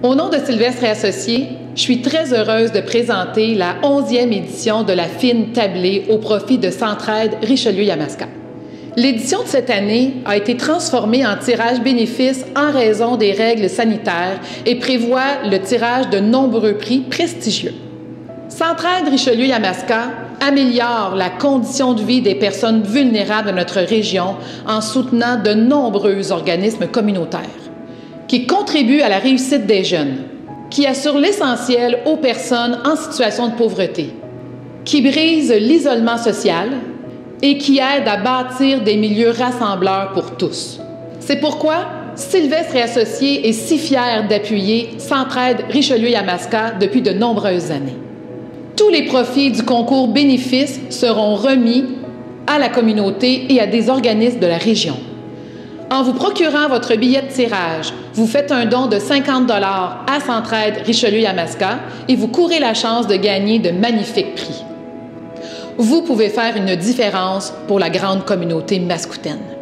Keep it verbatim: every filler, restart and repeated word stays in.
Au nom de Sylvestre et Associés, je suis très heureuse de présenter la onzième édition de la fine tablée au profit de Centraide Richelieu-Yamaska. L'édition de cette année a été transformée en tirage bénéfice en raison des règles sanitaires et prévoit le tirage de nombreux prix prestigieux. Centraide Richelieu-Yamaska améliore la condition de vie des personnes vulnérables de notre région en soutenant de nombreux organismes communautaires, qui contribuent à la réussite des jeunes, qui assurent l'essentiel aux personnes en situation de pauvreté, qui brisent l'isolement social et qui aident à bâtir des milieux rassembleurs pour tous. C'est pourquoi Sylvestre et Associés est si fier d'appuyer Centraide Richelieu-Yamaska depuis de nombreuses années. Tous les profits du concours bénéfice seront remis à la communauté et à des organismes de la région. En vous procurant votre billet de tirage, vous faites un don de cinquante dollars à Centraide Richelieu-Yamaska et vous courez la chance de gagner de magnifiques prix. Vous pouvez faire une différence pour la grande communauté mascoutaine.